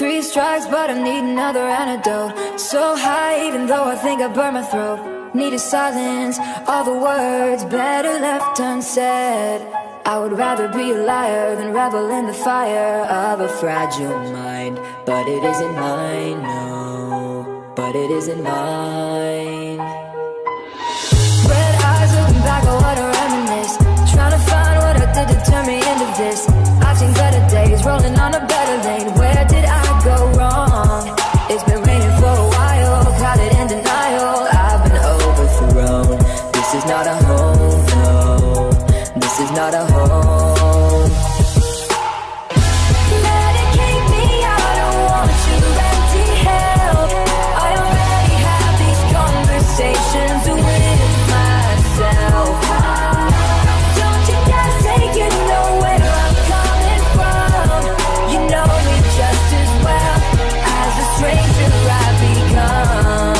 Three strikes, but I need another antidote. So high, even though I think I burned my throat. Needed silence, all the words better left unsaid. I would rather be a liar than revel in the fire of a fragile mind. But it isn't mine, no, but it isn't mine. Red eyes looking back, I wanna reminisce. Trying to find what I did to turn me into this. I've seen better days, rolling on a better lane. Where did I go wrong? It's been raining for a while, clouded in denial. I've been overthrown. This is not a home, no. This is not a home. Medicate me, I don't want your empty hell. I already have these conversations with myself. Don't you dare say you know where I'm coming from. You know me just as well as a stranger I've become.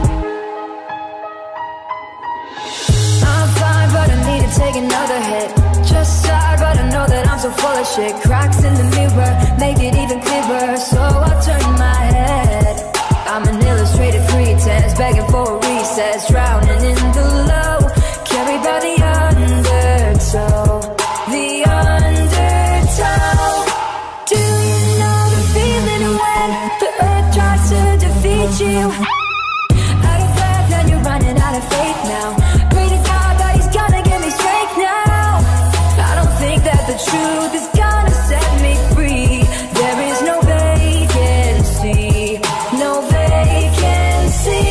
I'm fine, but I need to take another hit. Just sigh, but I know that I'm so full of shit. Cracks in the mirror make it even clearer, so I turn my head. I'm an illustrated pretense, begging for a recess, drowning in the low, carried by the undertow. The undertow. Do you know the feeling when the earth tries to defeat you? Out of breath and you're running out of faith now. Pray to God that he's gonna give me strength now. I don't think that the truth is gonna set me free. There is no vacancy, no vacancy.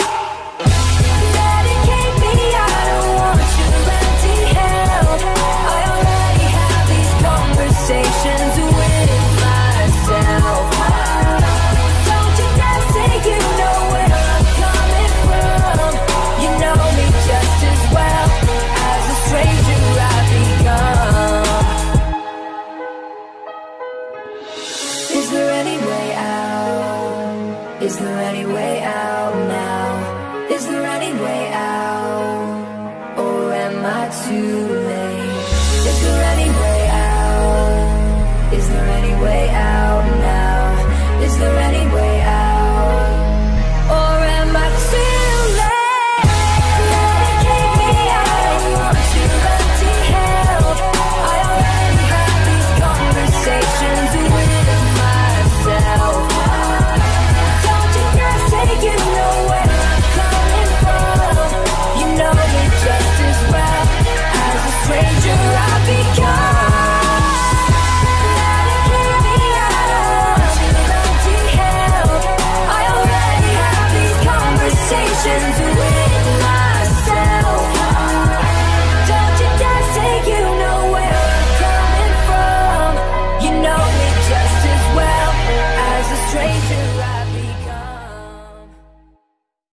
Medicate me, I don't want your empty hell. I already have these conversations with myself. Don't you dare say you know where I'm coming from. You know me just as well as a stranger I've become. Is there any way out? Is there any way out now? Is there any way out?